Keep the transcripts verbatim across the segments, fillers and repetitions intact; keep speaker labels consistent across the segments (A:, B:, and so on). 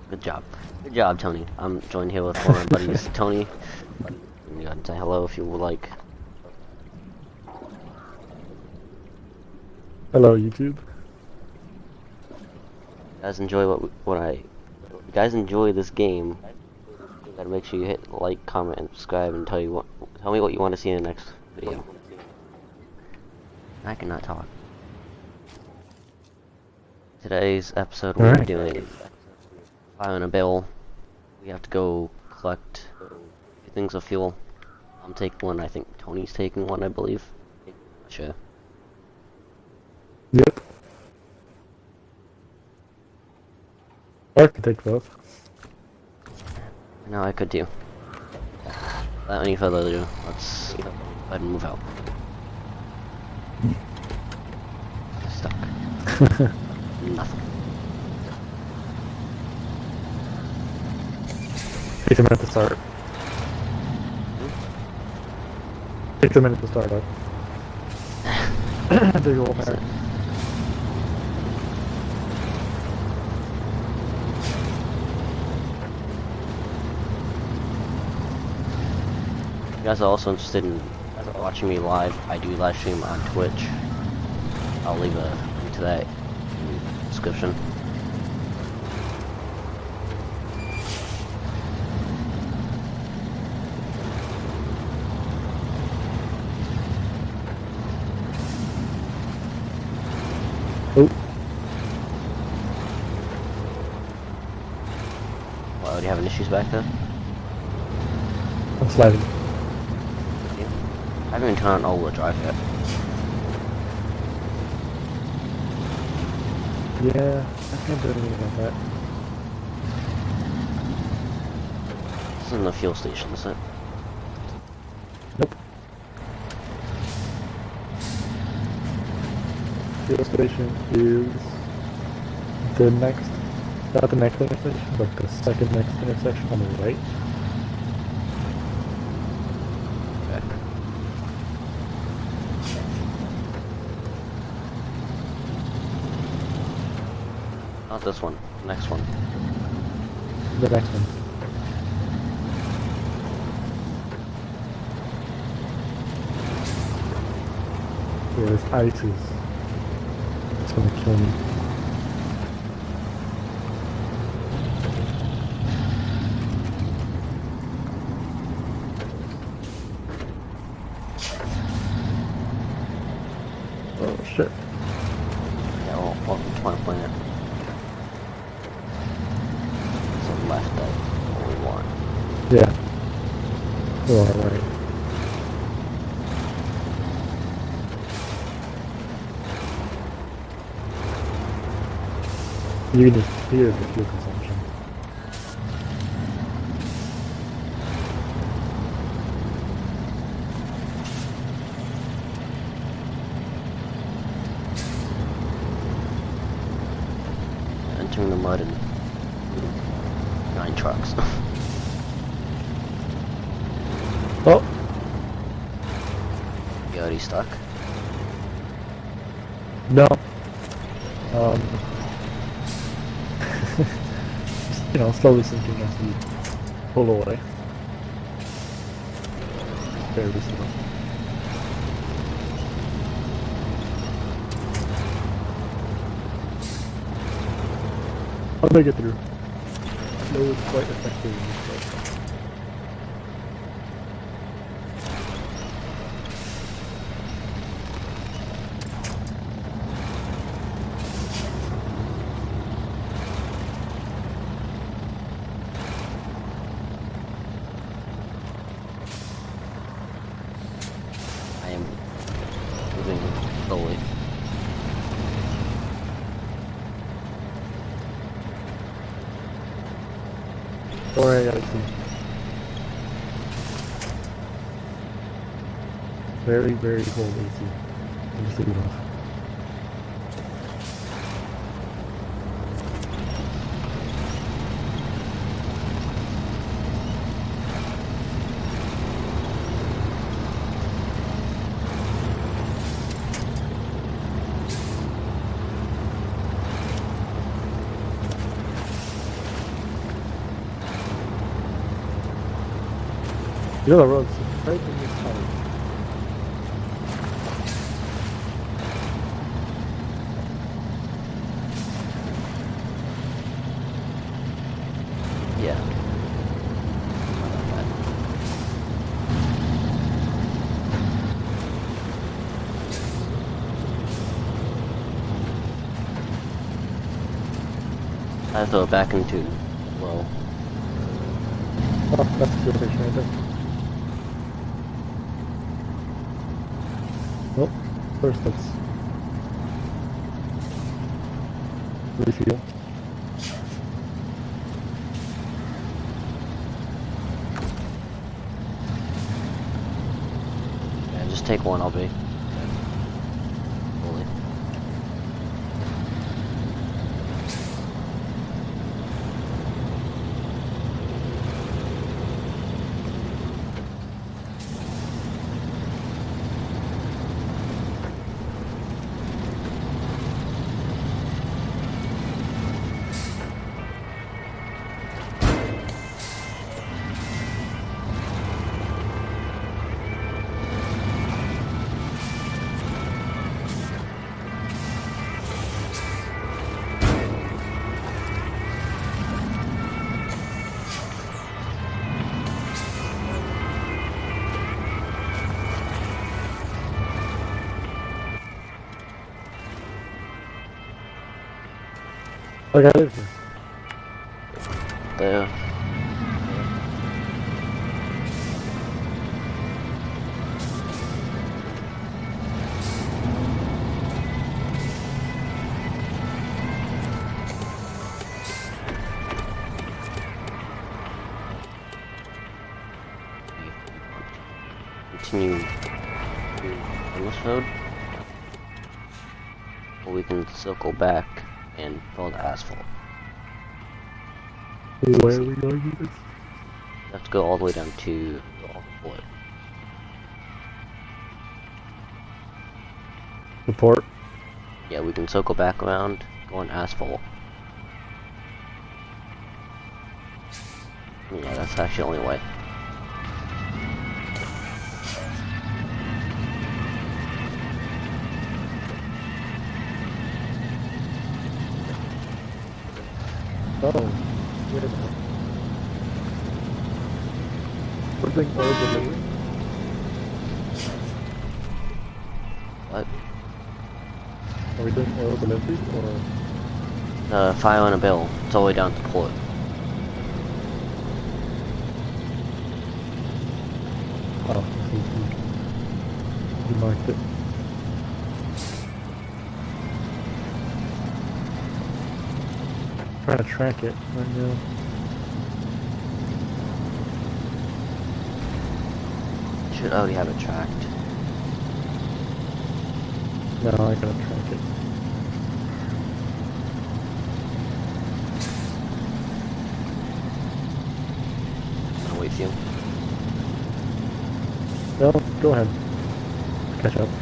A: Good job. Good job, Tony. I'm joined here with one of my buddies, Tony. You can say hello if you would like.
B: Hello, YouTube.
A: You guys enjoy what what I. You guys enjoy this game. You gotta make sure you hit like, comment, and subscribe, and tell you what. Tell me what you want to see in the next video. I cannot talk. Today's episode we're
B: Alright.
A: doing filing a bill. We have to go collect things of fuel. I'm taking one. I think Tony's taking one. I believe. Sure.
B: Yep. Or I can take both.
A: No, I could do. Without any further ado, let's go ahead and move out. Stuck. Nothing.
B: Takes a minute to start. Takes a minute to start up. Big old hair.
A: If you guys are also interested in watching me live, I do live stream on Twitch. I'll leave a link to that in the description.
B: Oh,
A: Well, do you having issues back there?
B: I'm sliding.
A: Yeah. I haven't even turned on all-wheel drive yet.
B: Yeah, I can't do anything about that.
A: This isn't the fuel station, is it?
B: Nope. Fuel station is the next, not the next intersection, but the second next intersection on the right.
A: Okay. Not this one. Next one.
B: The next one. Yeah, this ice is, it's gonna kill me. Oh shit.
A: Yeah, well, welcome to my planet. So left, I only want.
B: Yeah. Oh, alright. You can just hear the fuel consumption.
A: Entering the mud in nine trucks.
B: Oh!
A: You already stuck?
B: No. Um. Just, you know, slowly sinking as you pull away. Very slow. I'll make it through. No, it's quite effective in this place.
A: I am moving slowly.
B: Don't worry, I see. Very, very cold A C. Just leave it off. You know the road's right in this side.
A: Yeah. I throw it back into low.
B: Oh, that's the fuel station right there. Nope. First let's refuel.
A: Yeah, just take one, I'll be. Fully.
B: Like I live here.
A: There. Continue on this road. Or we can circle back and fill the asphalt.
B: Where are we going with this?
A: You have to go all the way down to what?
B: The port.
A: Yeah, we can circle back around, go on asphalt. Yeah, that's actually the only way.
B: Oh, wait a minute. We're doing oil delivery?
A: What?
B: Are we doing oil delivery or?
A: Uh, fire on a bill. It's all the way down to the port.
B: Oh, I see. You, you marked it. Trying to track it right now.
A: Should already have it tracked.
B: No, I gotta track it.
A: I'll wait for you.
B: No, go ahead. Catch up.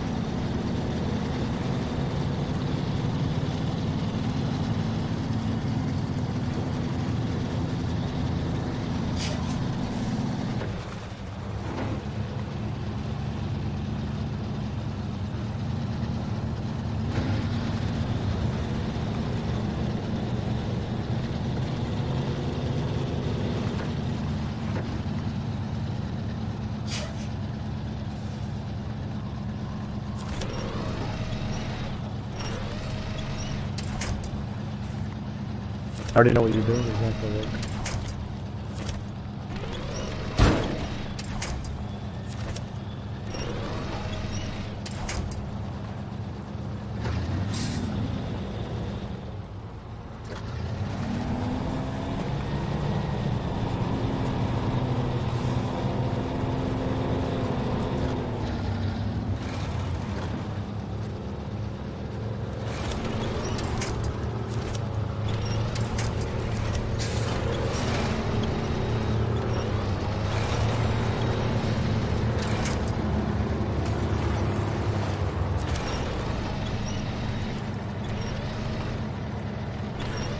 B: I already know what you're doing, it's not gonna work.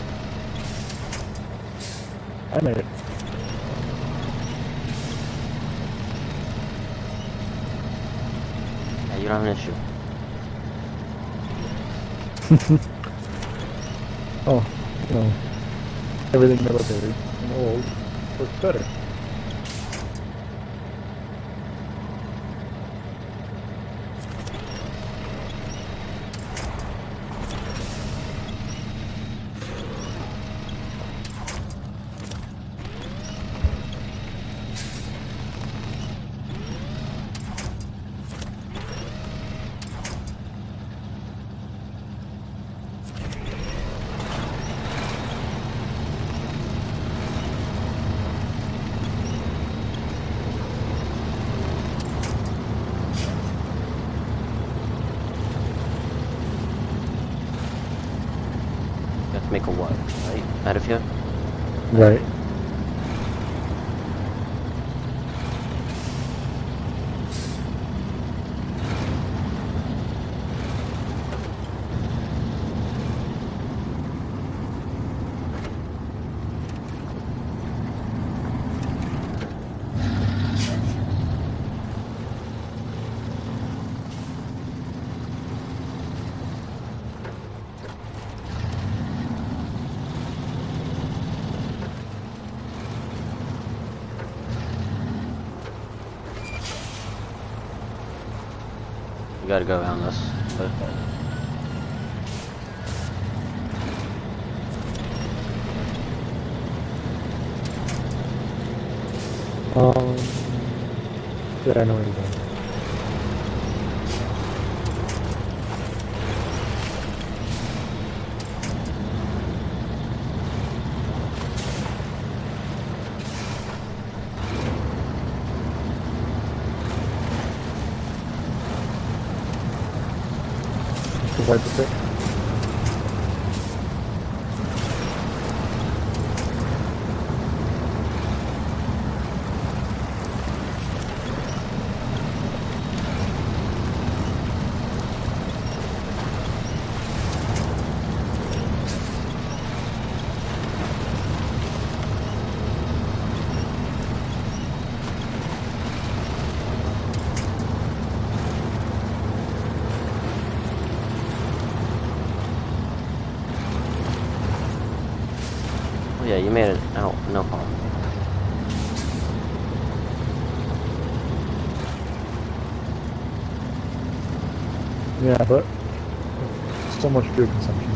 B: I made it.
A: don't have an issue.
B: Oh, you know, everything military and old works better.
A: Make a what, right? Out of here?
B: Right.
A: You gotta go around this. But
B: Um, yeah, I know where you're going. Wipe the pick.
A: yeah, you made it out, no harm.
B: Yeah, but so much fuel consumption.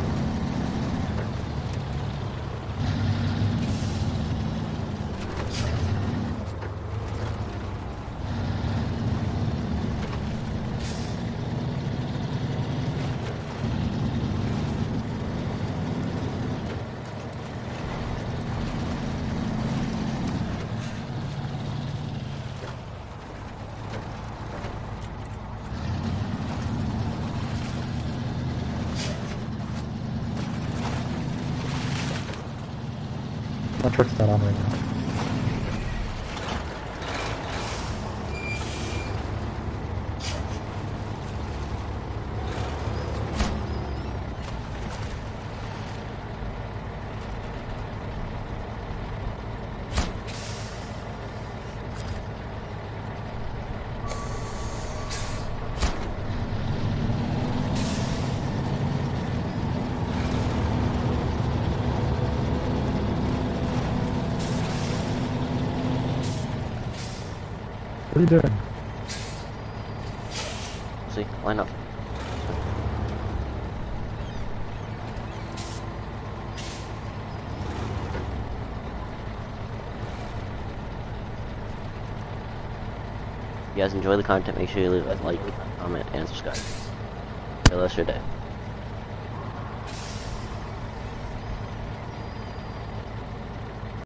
B: My truck's not on right now. What are you doing?
A: See, line up. If you guys enjoy the content, make sure you leave a like, comment, and subscribe. Have a blessed day.